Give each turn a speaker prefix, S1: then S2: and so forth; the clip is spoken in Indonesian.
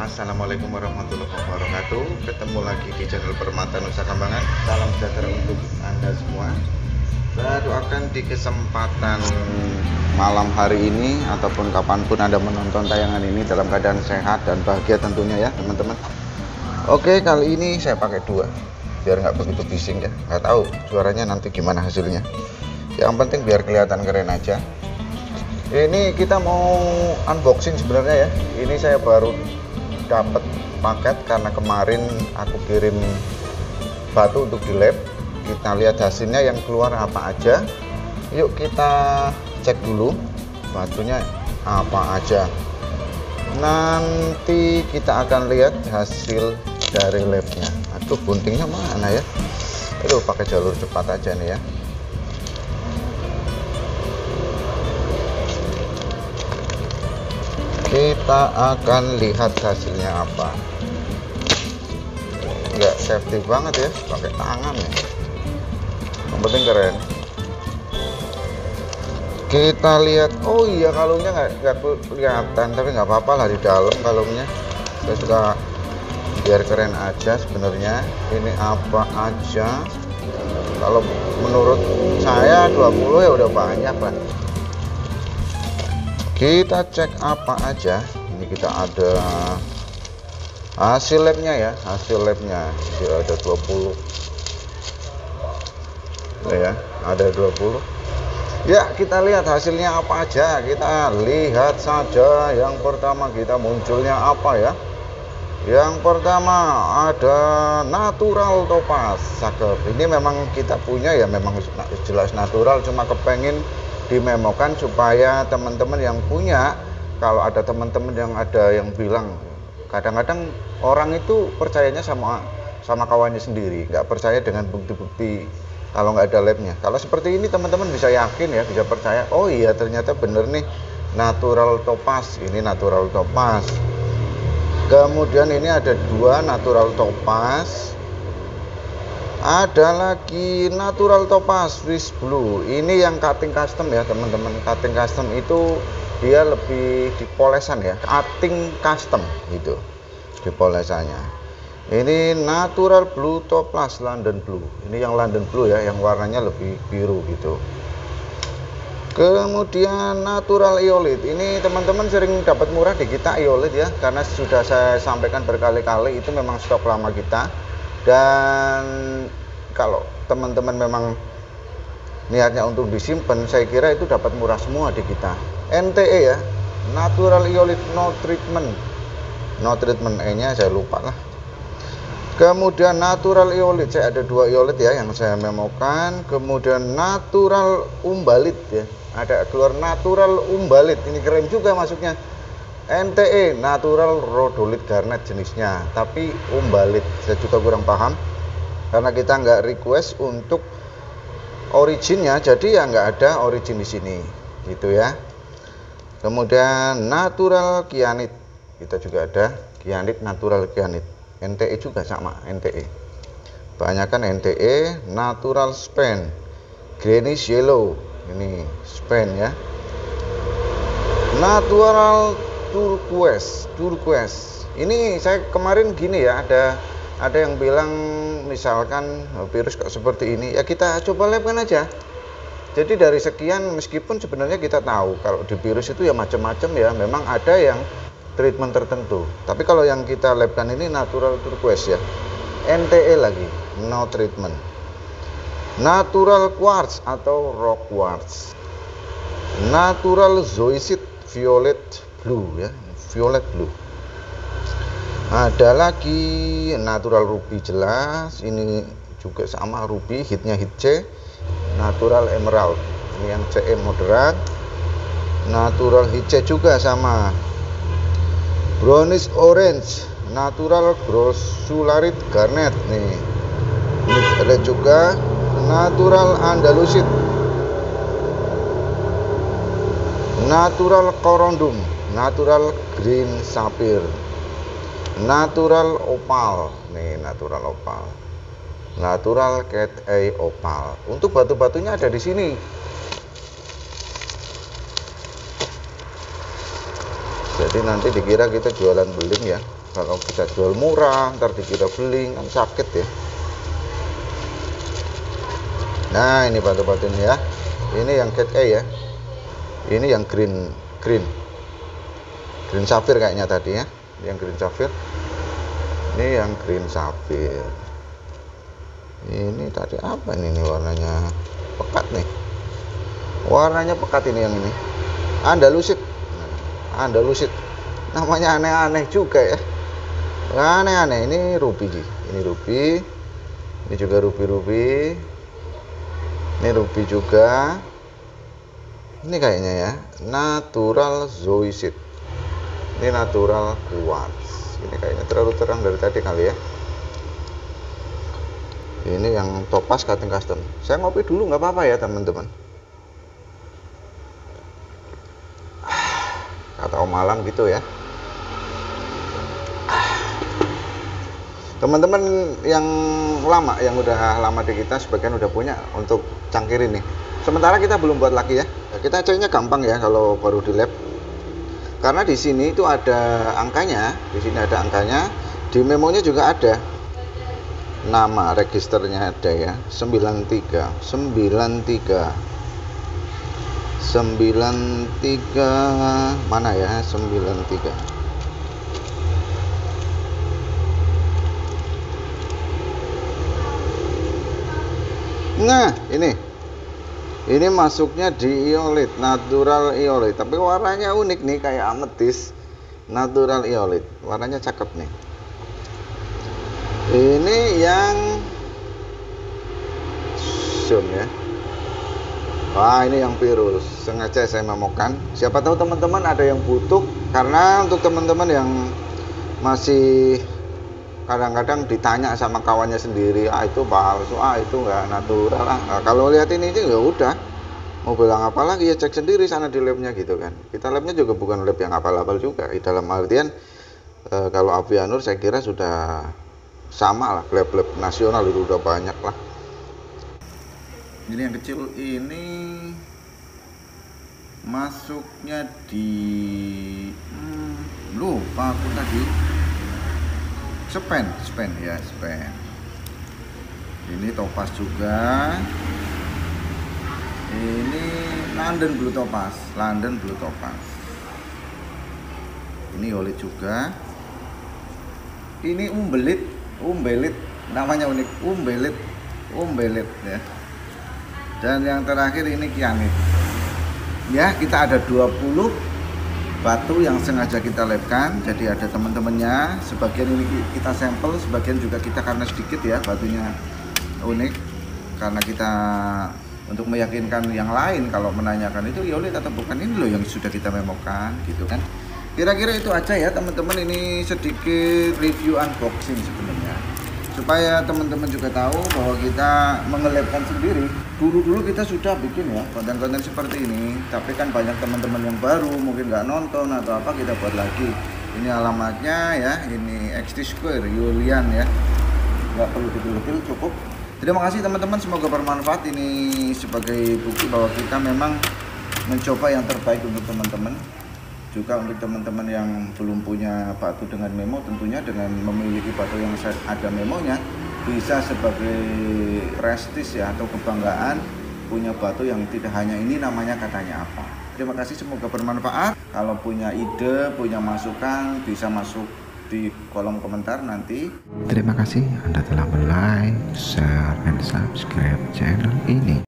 S1: Assalamualaikum warahmatullahi wabarakatuh. Ketemu lagi di channel Permata Nusa Kambangan. Salam sejahtera untuk Anda semua. Saya doakan di kesempatan malam hari ini ataupun kapanpun Anda menonton tayangan ini dalam keadaan sehat dan bahagia tentunya ya teman-teman. Oke, kali ini saya pakai dua biar nggak begitu bising ya. Nggak tahu suaranya nanti gimana hasilnya. Yang penting biar kelihatan keren aja. Ini kita mau unboxing sebenarnya ya. Ini saya baru dapat paket karena kemarin aku kirim batu untuk di lab. Kita lihat hasilnya yang keluar apa aja. Yuk kita cek dulu batunya apa aja. Nanti kita akan lihat hasil dari labnya. Aduh, guntingnya mana ya? Aduh, pakai jalur cepat aja nih ya. Kita akan lihat hasilnya apa. Nggak safety banget ya, pakai tangan ya. Yang penting keren. Kita lihat. Oh iya, kalungnya nggak kelihatan, tapi nggak apa-apa lah di dalam kalungnya. Saya suka biar keren aja sebenarnya. Ini apa aja? Kalau menurut saya 20 ya udah banyak lah. Kita cek apa aja. Ini kita ada hasil labnya ya, hasil labnya. Ada 20 ya, ada 20 ya. Kita lihat hasilnya apa aja. Kita lihat saja. Yang pertama kita munculnya apa ya. Yang pertama ada natural topaz. Cakep. Ini memang kita punya ya, memang jelas natural, cuma kepengin dimemokan supaya teman-teman yang punya, kalau ada teman-teman yang bilang, kadang-kadang orang itu percayanya sama kawannya sendiri, nggak percaya dengan bukti-bukti kalau nggak ada labnya. Kalau seperti ini teman-teman bisa yakin ya, bisa percaya, oh iya ternyata bener nih natural topaz. Ini natural topaz. Kemudian ini ada dua natural topaz. Ada lagi natural topaz Swiss blue. Ini yang cutting custom ya teman-teman. Cutting custom itu dia lebih di polesan ya, cutting custom gitu di polesannya. Ini natural blue topaz London blue. Ini yang London blue ya, yang warnanya lebih biru gitu. Kemudian natural iolit. Ini teman-teman sering dapat murah di kita iolit ya, karena sudah saya sampaikan berkali-kali itu memang stok lama kita. Dan kalau teman-teman memang niatnya untuk disimpan, saya kira itu dapat murah semua di kita. NTE ya, natural iolit no treatment. No treatment E-nya saya lupa lah. Kemudian natural iolit, saya ada dua iolit ya yang saya memokan. Kemudian natural umbalit ya, ada keluar natural umbalit. Ini keren juga masuknya. NTE natural rhodolit garnet jenisnya, tapi umbalit saya juga kurang paham karena kita nggak request untuk originnya, jadi ya nggak ada origin di sini gitu ya. Kemudian natural kyanit, kita juga ada kyanit, natural kyanit. NTE juga sama, NTE banyakan NTE. Natural span greenish yellow, ini span ya. Natural turquoise. Ini saya kemarin gini ya, ada yang bilang misalkan virus kok seperti ini ya, kita coba labkan aja. Jadi dari sekian, meskipun sebenarnya kita tahu kalau di virus itu ya macam-macam ya, memang ada yang treatment tertentu, tapi kalau yang kita labkan ini natural turquoise ya, NTE lagi no treatment. Natural quartz atau rock quartz. Natural zoisite violet blue ya, violet blue. Ada lagi natural ruby jelas, ini juga sama ruby, hitnya hit C. Natural emerald, ini yang CE moderat. Natural hit C juga sama. Brownish orange, natural grossularite garnet nih. Ini ada juga natural andalusite, natural corundum, natural green sapphire, natural opal nih, natural opal, natural cat eye opal. Untuk batu-batunya ada di sini. Jadi nanti dikira kita jualan beling ya. Kalau kita jual murah ntar dikira beling kan sakit ya. Nah ini batu-batu ini ya, ini yang cat eye ya, ini yang green sapphire kayaknya tadi ya, yang green sapphire, ini yang green sapphire. Ini tadi apa ini warnanya pekat nih, warnanya pekat ini yang ini Andalusit, namanya aneh-aneh juga ya, aneh-aneh. Ini ruby, ini juga ruby, ini ruby juga. Ini kayaknya ya natural zoisit, ini natural quartz. Ini kayaknya terlalu terang dari tadi kali ya. Ini yang topaz cutting custom. Saya ngopi dulu nggak apa-apa ya teman-teman. Kata Om Malang gitu ya. Teman-teman yang lama, yang udah lama di kita, sebagian udah punya untuk cangkir ini. Sementara kita belum buat lagi ya. Kita ceknya gampang ya kalau baru di lab. Karena di sini itu ada angkanya, di memonya juga ada. Nama registernya ada ya, 93 mana ya, 93. Nah, ini masuknya di iolit, natural iolit, tapi warnanya unik nih, kayak ametis. Natural iolit, warnanya cakep nih. Ini yang sun ya. Wah, ini yang virus, sengaja saya memokan. Siapa tahu teman-teman ada yang butuh, karena untuk teman-teman yang masih kadang-kadang ditanya sama kawannya sendiri, itu palsu, itu nggak natural. Kalau lihat ini ya udah, mau bilang apa lagi ya, cek sendiri sana di labnya gitu kan. Kita labnya juga bukan lab yang apal-apal juga, dalam artian kalau Avianur saya kira sudah sama lah, lab-lab nasional itu udah banyak lah. Ini yang kecil ini masuknya di lupa aku tadi, Span. Ini topaz juga, ini London Blue Topaz. Ini iolit juga. Ini umbelit, namanya unik, umbelit ya. Dan yang terakhir ini kianit. Ya, kita ada 20 batu yang sengaja kita labkan. Jadi ada teman-temannya, sebagian ini kita sampel, sebagian juga kita karena sedikit ya batunya unik. Karena kita untuk meyakinkan yang lain kalau menanyakan itu iolit atau bukan, ini loh yang sudah kita memokan gitu kan. Kira-kira itu aja ya teman-teman, ini sedikit review unboxing sebenarnya, supaya teman-teman juga tahu bahwa kita mengelabkan sendiri. Dulu kita sudah bikin ya konten-konten seperti ini, tapi kan banyak teman-teman yang baru mungkin nggak nonton atau apa, kita buat lagi. Ini alamatnya ya, ini XT Square Yulian ya, nggak perlu detail-detail, cukup. Terima kasih teman-teman, semoga bermanfaat. Ini sebagai bukti bahwa kita memang mencoba yang terbaik untuk teman-teman. Juga untuk teman-teman yang belum punya batu dengan memo, tentunya dengan memiliki batu yang ada memonya bisa sebagai prestis ya, atau kebanggaan punya batu yang tidak hanya ini namanya katanya apa. Terima kasih, semoga bermanfaat. Kalau punya ide, punya masukan, bisa masuk di kolom komentar nanti.
S2: Terima kasih Anda telah like, share, and subscribe channel ini.